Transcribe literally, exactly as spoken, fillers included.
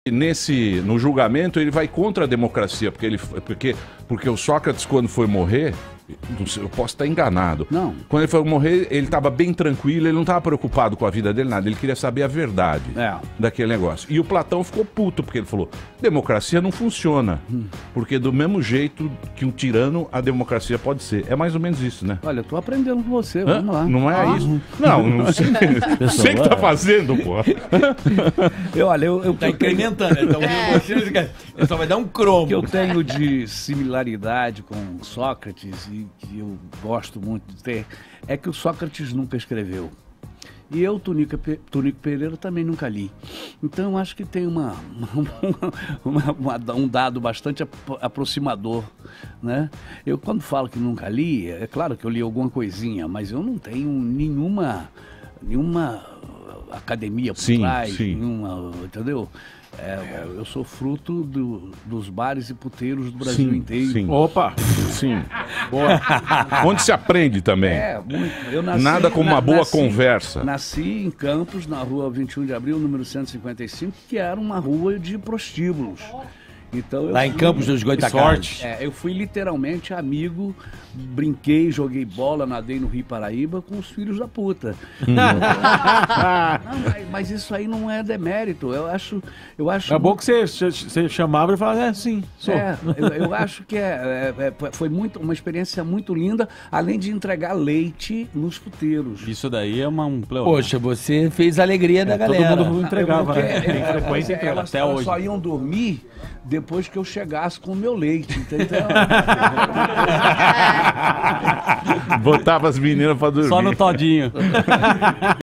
Nesse, no julgamento ele vai contra a democracia, porque, ele, porque, porque o Sócrates, quando foi morrer, eu posso estar enganado, não. Quando ele foi morrer, ele estava bem tranquilo, ele não estava preocupado com a vida dele, nada, ele queria saber a verdade é. daquele negócio. E o Platão ficou puto, porque ele falou, democracia não funciona, hum. porque do mesmo jeito que um tirano, a democracia pode ser. É mais ou menos isso, né? Olha, eu tô aprendendo com você, vamos Hã? lá. Não é ah. isso? Não, não sei. Você que tá fazendo, pô. Eu, olha, eu... eu tá incrementando, então é. Ele só vai dar um cromo. O que eu tenho de similaridade com Sócrates e que eu gosto muito de ter, é que o Sócrates nunca escreveu. E eu, Tunico, Tunico Pereira, também nunca li. Então, eu acho que tem uma, uma, uma, uma, um dado bastante aproximador, né? Eu, quando falo que nunca li, é claro que eu li alguma coisinha, mas eu não tenho nenhuma, nenhuma academia por sim, trás, sim. nenhuma, entendeu? É, eu sou fruto do, dos bares e puteiros do Brasil sim, inteiro. Sim. Opa! Sim. Boa. Onde se aprende também. É, muito. Eu nasci, Nada como uma na, boa nasci, conversa. Nasci em Campos, na rua vinte e um de abril, número cento e cinquenta e cinco, que era uma rua de prostíbulos. Então, eu Lá em fui, Campos dos Goitacazes. É, eu fui literalmente amigo, brinquei, joguei bola, nadei no Rio Paraíba com os filhos da puta. Hum. não, mas, mas isso aí não é demérito. Eu acho. Eu acho é bom que você, você chamava e falava, é, sim, sou. É, eu, eu acho que é, é, foi muito, uma experiência muito linda, além de entregar leite nos puteiros. Isso daí é uma, um pleonasmo. Poxa, você fez a alegria da é, galera. Todo mundo entregava, porque, né? Tem frequência, é, elas, até elas hoje. só iam dormir depois que eu chegasse com o meu leite, entendeu? Botava as meninas pra dormir. Só no todinho.